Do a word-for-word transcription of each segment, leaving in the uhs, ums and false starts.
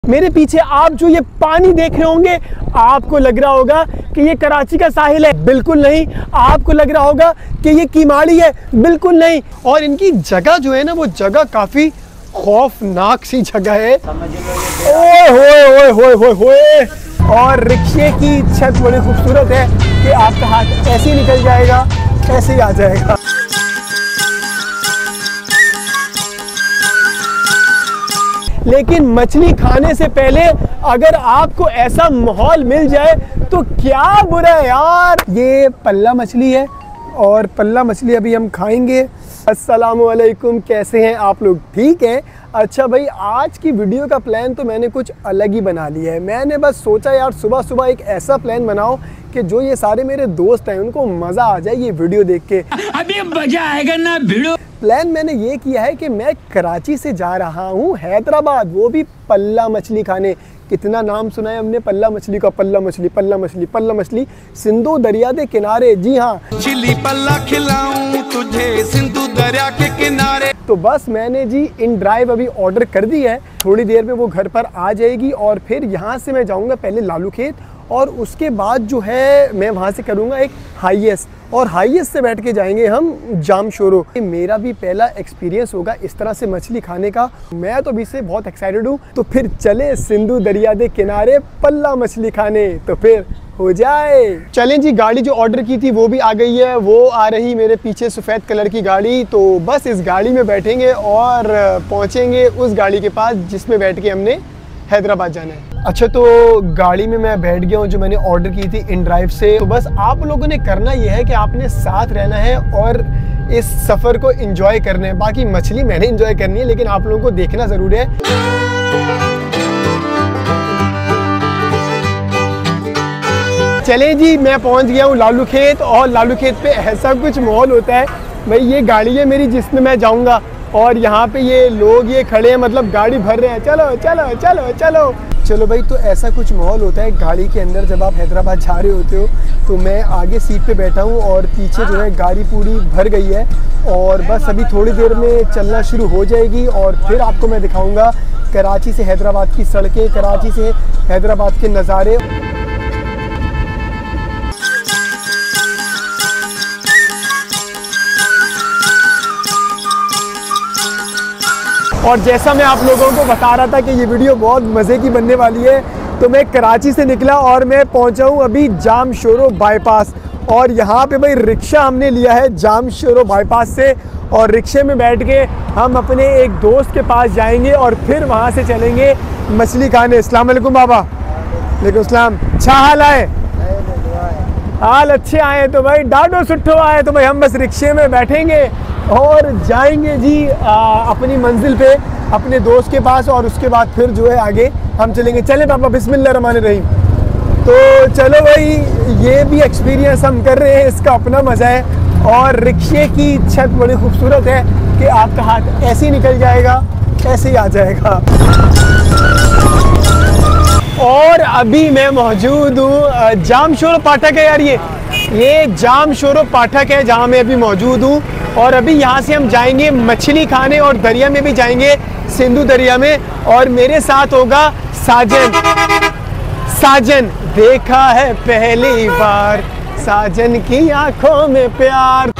मेरे पीछे आप जो ये पानी देख रहे होंगे, आपको लग रहा होगा कि ये कराची का साहिल है। बिल्कुल नहीं। आपको लग रहा होगा कि ये कीमाड़ी है। बिल्कुल नहीं। और इनकी जगह जो है ना, वो जगह काफी खौफनाक सी जगह है। ओए होए होए होए होए होए। और रिक्शे की छत बड़ी खूबसूरत है कि आपका हाथ ऐसे ही निकल जाएगा, ऐसे ही आ जाएगा। लेकिन मछली खाने से पहले अगर आपको ऐसा माहौल मिल जाए तो क्या बुरा है यार। ये पल्ला मछली है और पल्ला मछली अभी हम खाएंगे। अस्सलामुअलैकुम, कैसे हैं आप लोग? ठीक है। अच्छा भाई, आज की वीडियो का प्लान तो मैंने कुछ अलग ही बना लिया है। मैंने बस सोचा यार सुबह सुबह एक ऐसा प्लान बनाओ कि जो ये सारे मेरे दोस्त हैं उनको मज़ा आ जाए ये वीडियो देख के। अभी मजा आएगा ना वीडियो। प्लान मैंने ये किया है कि मैं कराची से जा रहा हूँ हैदराबाद, वो भी पल्ला मछली खाने। कितना नाम सुना है हमने पल्ला मछली का। पल्ला मछली पल्ला मछली पल्ला मछली सिंधु दरिया के किनारे। जी हाँ, चिली पल्ला खिलाऊं तुझे सिंधु दरिया के किनारे। तो बस मैंने जी इन ड्राइव अभी ऑर्डर कर दी है। थोड़ी देर में वो घर पर आ जाएगी और फिर यहाँ से मैं जाऊँगा पहले लालू खेत और उसके बाद जो है मैं वहाँ से करूँगा एक हाईएस्ट, और हाईएस्ट से बैठ के जाएंगे हम जाम शोरो। मेरा भी पहला एक्सपीरियंस होगा इस तरह से मछली खाने का। मैं तो अभी से बहुत एक्साइटेड हूँ। तो फिर चले सिंधु दरिया के किनारे पल्ला मछली खाने, तो फिर हो जाए। चलें जी, गाड़ी जो ऑर्डर की थी वो भी आ गई है। वो आ रही मेरे पीछे सफ़ेद कलर की गाड़ी। तो बस इस गाड़ी में बैठेंगे और पहुँचेंगे उस गाड़ी के पास जिसमें बैठ के हमने हैदराबाद जाना है। अच्छा, तो गाड़ी में मैं बैठ गया हूँ जो मैंने ऑर्डर की थी इन ड्राइव से। तो बस आप लोगों ने करना ये है कि आपने साथ रहना है और इस सफ़र को एंजॉय करना है। बाकी मछली मैंने एंजॉय करनी है, लेकिन आप लोगों को देखना ज़रूर है। चलें जी, मैं पहुँच गया हूँ लालू खेत। और लालू खेत पे ऐसा कुछ माहौल होता है भाई, ये गाड़ी है मेरी जिसमें मैं जाऊँगा और यहाँ पे ये लोग ये खड़े हैं, मतलब गाड़ी भर रहे हैं। चलो चलो चलो चलो चलो भाई। तो ऐसा कुछ माहौल होता है गाड़ी के अंदर जब आप हैदराबाद जा रहे होते हो। तो मैं आगे सीट पे बैठा हूँ और पीछे जो है गाड़ी पूरी भर गई है और बस अभी थोड़ी देर में चलना शुरू हो जाएगी और फिर आपको मैं दिखाऊँगा कराची से हैदराबाद की सड़कें, कराची से हैदराबाद के नज़ारे। और जैसा मैं आप लोगों को बता रहा था कि ये वीडियो बहुत मज़े की बनने वाली है, तो मैं कराची से निकला और मैं पहुंचा हूँ अभी जाम शोरो बाईपास। और यहाँ पे भाई रिक्शा हमने लिया है जाम शोरो बाईपास से, और रिक्शे में बैठ के हम अपने एक दोस्त के पास जाएंगे और फिर वहाँ से चलेंगे मछली खाने। अस्सलाम वालेकुम बाबा। वालेकुम सलाम। अच्छा हाल आए? हाल अच्छे आए तो भाई डाडो सुट्ठो आए। तो भाई हम बस रिक्शे में बैठेंगे और जाएंगे जी आ, अपनी मंजिल पे अपने दोस्त के पास, और उसके बाद फिर जो है आगे हम चलेंगे। चले पापा, बिस्मिल्लाह रहमान रहीम। तो चलो भाई, ये भी एक्सपीरियंस हम कर रहे हैं, इसका अपना मज़ा है। और रिक्शे की छत बड़ी खूबसूरत है कि आपका हाथ ऐसे ही निकल जाएगा, ऐसे ही आ जाएगा। और अभी मैं मौजूद हूँ जाम शोरो पाठक है यार, ये ये जाम शोरो पाठक है जहाँ मैं अभी मौजूद हूँ। और अभी यहाँ से हम जाएंगे मछली खाने और दरिया में भी जाएंगे, सिंधु दरिया में। और मेरे साथ होगा साजन। साजन देखा है पहली बार, साजन की आंखों में प्यार।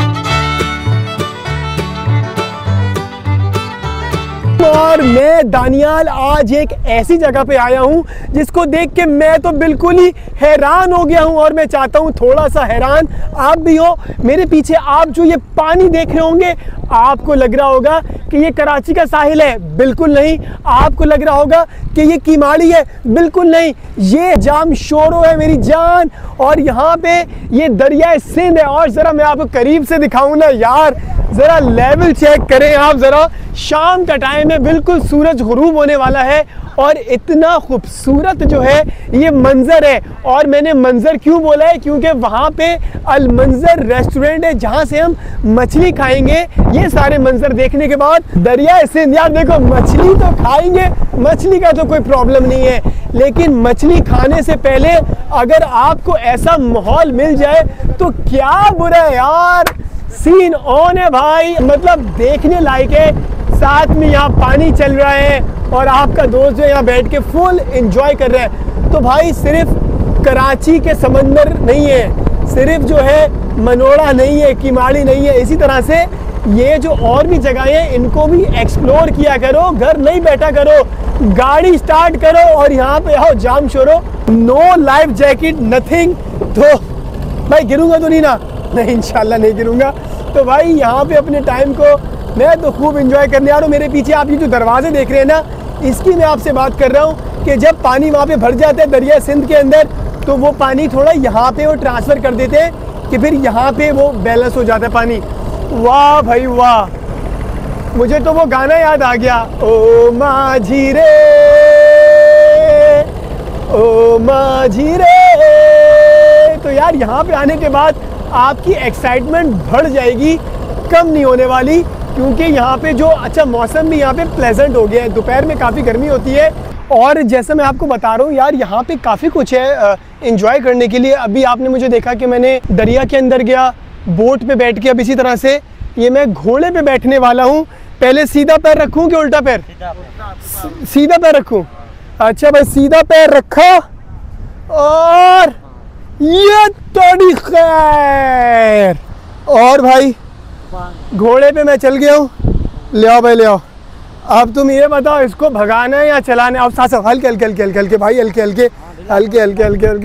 और मैं दानियाल आज एक ऐसी जगह पे आया हूँ जिसको देख के मैं तो बिल्कुल ही हैरान हो गया हूँ, और मैं चाहता हूँ थोड़ा सा हैरान आप भी हो। मेरे पीछे आप जो ये पानी देख रहे होंगे, आपको लग रहा होगा कि ये कराची का साहिल है। बिल्कुल नहीं। आपको लग रहा होगा कि ये कीमाड़ी है। बिल्कुल नहीं। ये जाम शोरो है मेरी जान, और यहाँ पे ये दरिया सिंध है। और ज़रा मैं आपको करीब से दिखाऊँ ना यार, ज़रा लेवल चेक करें आप ज़रा। शाम का टाइम है, बिल्कुल सूरज गुरूब होने वाला है और इतना खूबसूरत जो है ये मंज़र है। और मैंने मंज़र क्यों बोला है, क्योंकि वहाँ पे अल मंज़र रेस्टोरेंट है जहाँ से हम मछली खाएंगे। ये सारे मंज़र देखने के बाद दरिया सिंध, यार देखो मछली तो खाएंगे, मछली का तो कोई प्रॉब्लम नहीं है, लेकिन मछली खाने से पहले अगर आपको ऐसा माहौल मिल जाए तो क्या बुरा है यार। सीन ऑन है भाई, मतलब देखने लायक है। साथ में यहाँ पानी चल रहा है और आपका दोस्त जो यहाँ बैठ के फुल एंजॉय कर रहा है। तो भाई सिर्फ कराची के समंदर नहीं है, सिर्फ जो है मनोड़ा नहीं है, किमाड़ी नहीं है, इसी तरह से ये जो और भी जगहें हैं इनको भी एक्सप्लोर किया करो। घर नहीं बैठा करो, गाड़ी स्टार्ट करो और यहाँ पे आओ, Jamshoro. No life jacket nothing. तो भाई गिरूंगा तो नहीं ना? नहीं, इंशाल्लाह नहीं गिरूंगा। तो भाई यहाँ पे अपने टाइम को मैं तो खूब एंजॉय करने आ रहा हूँ। मेरे पीछे आप ये जो दरवाजे देख रहे हैं ना, इसकी मैं आपसे बात कर रहा हूँ कि जब पानी वहाँ पे भर जाता है दरिया सिंध के अंदर, तो वो पानी थोड़ा यहाँ पे वो ट्रांसफ़र कर देते हैं कि फिर यहाँ पे वो बैलेंस हो जाता है पानी। वाह भाई वाह, मुझे तो वो गाना याद आ गया, ओ माझी रे, ओ माझी रे। तो यार यहाँ पे आने के बाद आपकी एक्साइटमेंट बढ़ जाएगी, कम नहीं होने वाली, क्योंकि यहाँ पे जो अच्छा मौसम भी यहाँ पे प्लेजेंट हो गया है। दोपहर में काफ़ी गर्मी होती है और जैसे मैं आपको बता रहा हूँ यार, यहाँ पे काफ़ी कुछ है एंजॉय करने के लिए। अभी आपने मुझे देखा कि मैंने दरिया के अंदर गया बोट पे बैठ के। अब इसी तरह से ये मैं घोड़े पे बैठने वाला हूँ। पहले सीधा पैर रखूँ कि उल्टा पैर? सीधा पैर रखूँ। अच्छा भाई, सीधा पैर रखा और ये तोड़ी खैर। और भाई घोड़े पे मैं चल गया हूँ। ले आओ भाई, ले आओ। अब तुम ये बताओ, इसको भगाना है या चलाना है? अब साथ साथ हल्के हल्के हल्के हल्के भाई, हल्के हल्के हल्के हल्के हल्के हल्के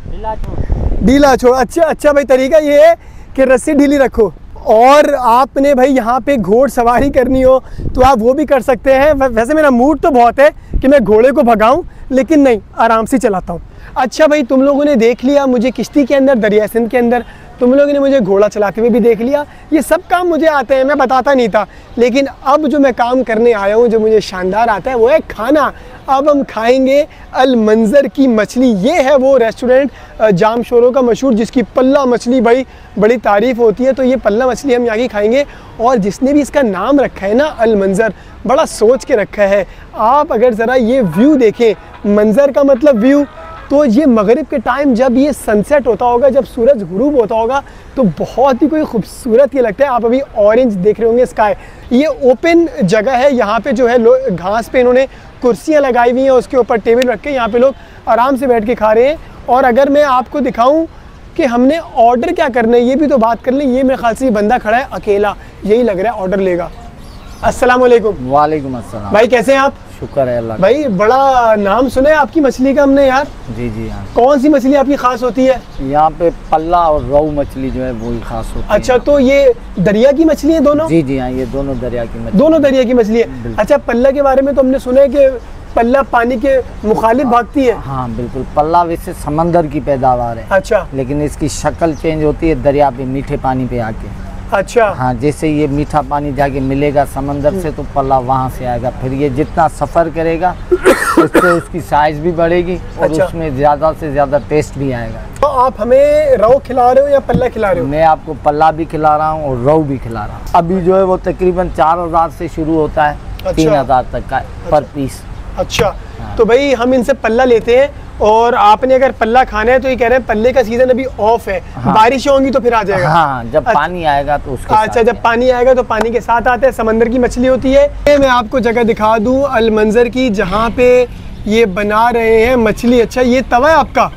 भाई, ढीला छोड़। अच्छा अच्छा भाई, तरीका ये है कि रस्सी ढीली रखो। और आपने भाई यहाँ पे घोड़ सवारी करनी हो तो आप वो भी कर सकते हैं। वैसे मेरा मूड तो बहुत है कि मैं घोड़े को भगाऊं, लेकिन नहीं, आराम से चलाता हूँ। अच्छा भाई, तुम लोगों ने देख लिया मुझे किश्ती के अंदर, दरिया सिंध के अंदर, तुम लोगों ने मुझे घोड़ा चलाते हुए भी देख लिया। ये सब काम मुझे आते हैं, मैं बताता नहीं था। लेकिन अब जो मैं काम करने आया हूँ, जो मुझे शानदार आता है, वो है खाना। अब हम खाएंगे अल मंज़र की मछली। ये है वो रेस्टोरेंट जाम शोरों का मशहूर, जिसकी पल्ला मछली भाई बड़ी तारीफ़ होती है। तो ये पल्ला मछली हम यहाँ की खाएंगे। और जिसने भी इसका नाम रखा है ना अल मंज़र, बड़ा सोच के रखा है। आप अगर ज़रा ये व्यू देखें, मंज़र का मतलब व्यू, तो ये मगरिब के टाइम जब ये सनसेट होता होगा, जब सूरज गुरूब होता होगा, तो बहुत ही कोई खूबसूरत ये लगता है। आप अभी ऑरेंज देख रहे होंगे स्काई। ये ओपन जगह है, यहाँ पे जो है घास पे इन्होंने कुर्सियाँ लगाई हुई हैं, उसके ऊपर टेबल रख के यहाँ पे लोग आराम से बैठ के खा रहे हैं। और अगर मैं आपको दिखाऊं कि हमने ऑर्डर क्या करना है, ये भी तो बात कर लें। ये मेरे ख्याल से ये बंदा खड़ा है अकेला, यही लग रहा है ऑर्डर लेगा। अस्सलाम वालेकुम। वालेकुम अस्सलाम। भाई कैसे हैं आप? शुक्र है अल्लाह। भाई बड़ा नाम सुना है आपकी मछली का हमने यार। जी जी हाँ। कौन सी मछली आपकी खास होती है? यहाँ पे पल्ला और रोहू मछली जो है वो ही खास होती है। अच्छा, तो ये दरिया की मछली है दोनों? जी जी हाँ, ये दोनों दरिया की मछली। दोनों दरिया की मछली है। अच्छा, पल्ला के बारे में तो हमने सुना है कि पल्ला पानी के मुखालिफ भागती है। हाँ बिल्कुल, पल्ला वैसे समंदर की पैदावार है। अच्छा, लेकिन इसकी शक्ल चेंज होती है दरिया पे, मीठे पानी पे आके। अच्छा हाँ, जैसे ये मीठा पानी जाके मिलेगा समंदर से, तो पल्ला वहाँ से आएगा। फिर ये जितना सफ़र करेगा उससे उसकी साइज भी बढ़ेगी और अच्छा। उसमें ज़्यादा से ज़्यादा टेस्ट भी आएगा। तो आप हमें रोहू खिला रहे हो या पल्ला खिला रहे हो? मैं आपको पल्ला भी खिला रहा हूँ और रोहू भी खिला रहा हूँ। अभी जो है वो तकरीबन चार हज़ार से शुरू होता है, अच्छा। तीन हज़ार तक का पर पीस। अच्छा, तो भाई हम इनसे पल्ला लेते हैं। और आपने अगर पल्ला खाना है तो ये कह रहे हैं पल्ले का सीजन अभी ऑफ है। हाँ। बारिश होंगी तो फिर आ जाएगा। हाँ, जब अच्छा। पानी आएगा तो उसके अच्छा, जब पानी आएगा तो पानी के साथ आता है। समंदर की मछली होती है। मैं आपको जगह दिखा दूं अल मंज़र की, जहाँ पे ये बना रहे हैं मछली। अच्छा, ये तवा है आपका?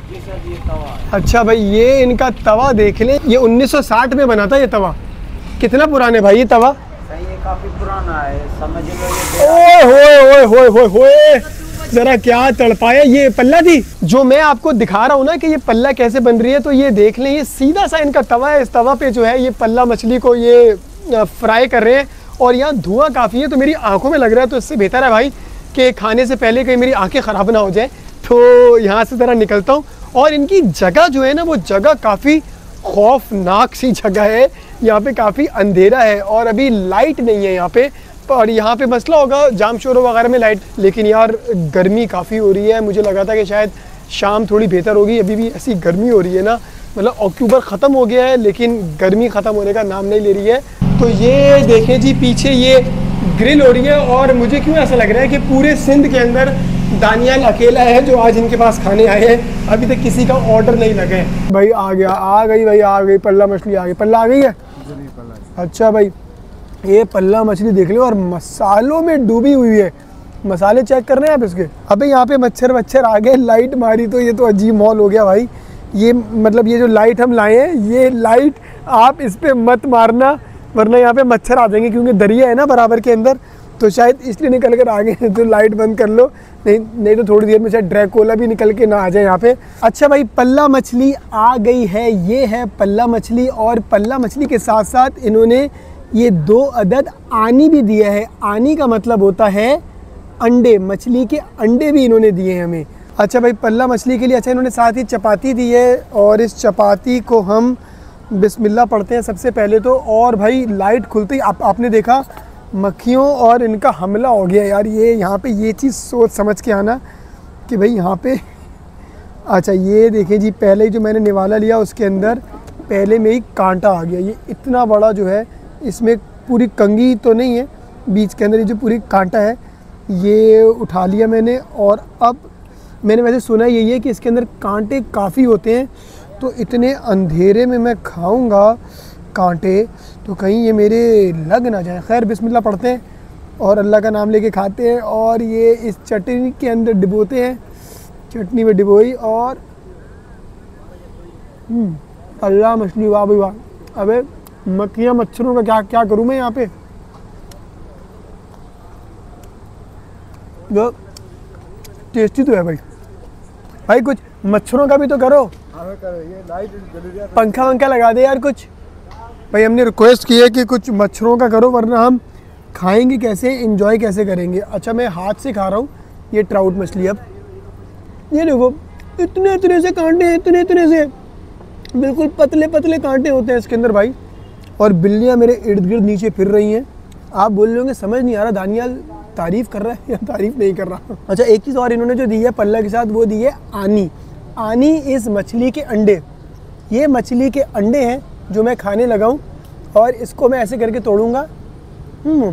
अच्छा भाई, ये इनका तवा देख लें। ये उन्नीस सौ साठ में बना था ये तवा। कितना पुराना है भाई ये तवा? ये काफी पुराना है, समझ ओए होए होए होए होए होए, जरा क्या तड़पाया। ये पल्ला थी जो मैं आपको दिखा रहा हूँ ना कि ये पल्ला कैसे बन रही है। तो ये देख लें, ये सीधा सा इनका तवा है। इस तवा पे जो है ये पल्ला मछली को ये फ्राई कर रहे हैं और यहाँ धुआं काफ़ी है, तो मेरी आंखों में लग रहा है। तो इससे बेहतर है भाई कि खाने से पहले कहीं मेरी आंखें ख़राब ना हो जाए। तो यहाँ से ज़रा निकलता हूँ। और इनकी जगह जो है ना, वो जगह काफ़ी खौफनाक सी जगह है। यहाँ पे काफ़ी अंधेरा है और अभी लाइट नहीं है यहाँ पे। और यहाँ पे मसला होगा जाम शोरों वगैरह में लाइट। लेकिन यार गर्मी काफ़ी हो रही है। मुझे लगा था कि शायद शाम थोड़ी बेहतर होगी, अभी भी ऐसी गर्मी हो रही है ना। मतलब अक्टूबर ख़त्म हो गया है लेकिन गर्मी ख़त्म होने का नाम नहीं ले रही है। तो ये देखें जी, पीछे ये ग्रिल हो रही है। और मुझे क्यों ऐसा लग रहा है कि पूरे सिंध के अंदर दानियाल अकेला है जो आज इनके पास खाने आए हैं। अभी तक किसी का ऑर्डर नहीं लगा है। भाई आ गया, आ गई भाई, आ गई पल्ला मछली आ गई। पल्ला आ गई है? अच्छा भाई, ये पल्ला मछली देख लो और मसालों में डूबी हुई है। मसाले चेक कर रहे हैं आप इसके। अबे यहाँ पे मच्छर वच्छर आ गए, लाइट मारी तो ये तो अजीब माहौल हो गया भाई। ये मतलब ये जो लाइट हम लाए हैं, ये लाइट आप इस पर मत मारना वरना यहाँ पे मच्छर आ जाएंगे, क्योंकि दरिया है ना बराबर के अंदर, तो शायद इसलिए निकल कर आ गए। तो लाइट बंद कर लो, नहीं नहीं तो थोड़ी देर में शायद ड्रैकोला भी निकल के ना आ जाए यहाँ पे। अच्छा भाई, पल्ला मछली आ गई है, ये है पल्ला मछली। और पल्ला मछली के साथ साथ इन्होंने ये दो अदद आनी भी दिया है। आनी का मतलब होता है अंडे, मछली के अंडे भी इन्होंने दिए हैं हमें। अच्छा भाई, पल्ला मछली के लिए अच्छा इन्होंने साथ ही चपाती दी है, और इस चपाती को हम बिस्मिल्लाह पढ़ते हैं सबसे पहले तो। और भाई लाइट खुलते ही आप, आपने देखा मक्खियों और इनका हमला हो गया यार। ये यहाँ पे ये चीज़ सोच समझ के आना कि भाई यहाँ पे अच्छा ये देखें जी, पहले ही जो मैंने निवाला लिया उसके अंदर पहले में ही कांटा आ गया। ये इतना बड़ा जो है, इसमें पूरी कंगी तो नहीं है, बीच के अंदर ये जो पूरी कांटा है ये उठा लिया मैंने। और अब मैंने वैसे सुना यही है कि इसके अंदर कांटे काफ़ी होते हैं, तो इतने अंधेरे में मैं खाऊंगा कांटे तो कहीं ये मेरे लग ना जाए। खैर बिस्मिल्लाह पढ़ते हैं और अल्लाह का नाम लेके खाते हैं। और ये इस चटनी के अंदर डिबोते हैं, चटनी में डिबोई और अल्लाह मछली, वाह भाई वाह। अबे मक्खियाँ मच्छरों का क्या क्या करूँ मैं यहाँ पे। जो टेस्टी तो है भाई। भाई कुछ मच्छरों का भी तो करो, पंखा वंखा लगा दे यार कुछ। भाई हमने रिक्वेस्ट की है कि कुछ मच्छरों का करो, वरना हम खाएंगे कैसे, एंजॉय कैसे करेंगे। अच्छा मैं हाथ से खा रहा हूँ ये ट्राउट मछली। अब ये देखो इतने इतने से कांटे हैं, इतने इतने से, बिल्कुल पतले पतले कांटे होते हैं इसके अंदर भाई। और बिल्लियाँ मेरे इर्द गिर्द नीचे फिर रही हैं। आप बोल रहे होंगे समझ नहीं आ रहा दानियाल तारीफ़ कर रहा है या तारीफ़ नहीं कर रहा। अच्छा एक चीज़ और इन्होंने जो दी है पल्ला के साथ, वो दी है आनी। आनी इस मछली के अंडे, ये मछली के अंडे हैं जो मैं खाने लगा हूँ। और इसको मैं ऐसे करके तोड़ूंगा। हम्म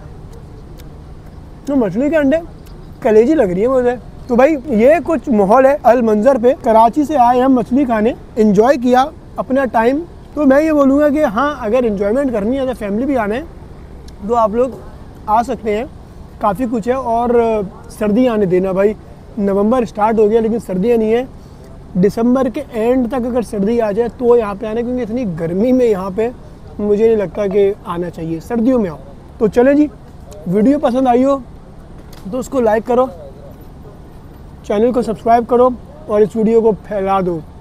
तो मछली के अंडे कलेजी लग रही है मुझे। तो भाई ये कुछ माहौल है अल मंजर पे। कराची से आए हम मछली खाने, एंजॉय किया अपना टाइम। तो मैं ये बोलूँगा कि हाँ, अगर एंजॉयमेंट करनी है तो फैमिली भी आना है तो आप लोग आ सकते हैं। काफ़ी कुछ है। और सर्दी आने देना भाई, नवंबर स्टार्ट हो गया लेकिन सर्दियाँ नहीं है। दिसंबर के एंड तक अगर सर्दी आ जाए तो यहाँ पे आना, क्योंकि इतनी गर्मी में यहाँ पे मुझे नहीं लगता कि आना चाहिए। सर्दियों में आओ। तो चले जी, वीडियो पसंद आई हो तो उसको लाइक करो, चैनल को सब्सक्राइब करो और इस वीडियो को फैला दो।